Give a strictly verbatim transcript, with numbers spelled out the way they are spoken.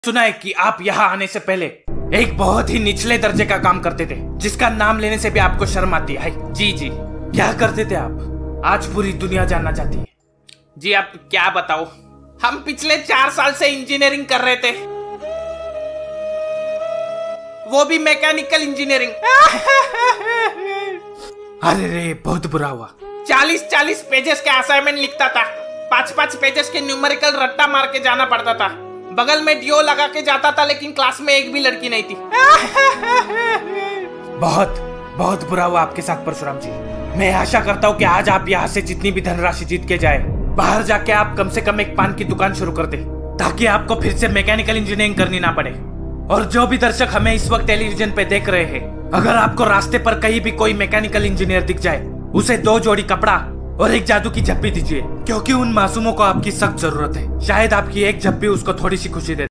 सुना है कि आप यहाँ आने से पहले एक बहुत ही निचले दर्जे का काम करते थे, जिसका नाम लेने से भी आपको शर्म आती है। जी जी, क्या करते थे आप? आज पूरी दुनिया जानना चाहती है। जी आप क्या बताओ, हम पिछले चार साल से इंजीनियरिंग कर रहे थे, वो भी मैकेनिकल इंजीनियरिंग। अरे रे, बहुत बुरा हुआ। चालीस चालीस पेजेस के असाइनमेंट लिखता था, पांच पांच पेजेस के न्यूमेरिकल रट्टा मार के जाना पड़ता था, बगल में डियो लगा के जाता था, लेकिन क्लास में एक भी लड़की नहीं थी। बहुत बहुत बुरा हुआ आपके साथ परशुराम जी। मैं आशा करता हूँ कि आज आप यहाँ से जितनी भी धनराशि जीत के जाए, बाहर जाके आप कम से कम एक पान की दुकान शुरू कर दे, ताकि आपको फिर से मैकेनिकल इंजीनियरिंग करनी ना पड़े। और जो भी दर्शक हमें इस वक्त टेलीविजन पे देख रहे हैं, अगर आपको रास्ते पर कहीं भी कोई मैकेनिकल इंजीनियर दिख जाए, उसे दो जोड़ी कपड़ा और एक जादू की झप्पी दीजिए, क्योंकि उन मासूमों को आपकी सख्त जरूरत है। शायद आपकी एक झप्पी उसको थोड़ी सी खुशी दे।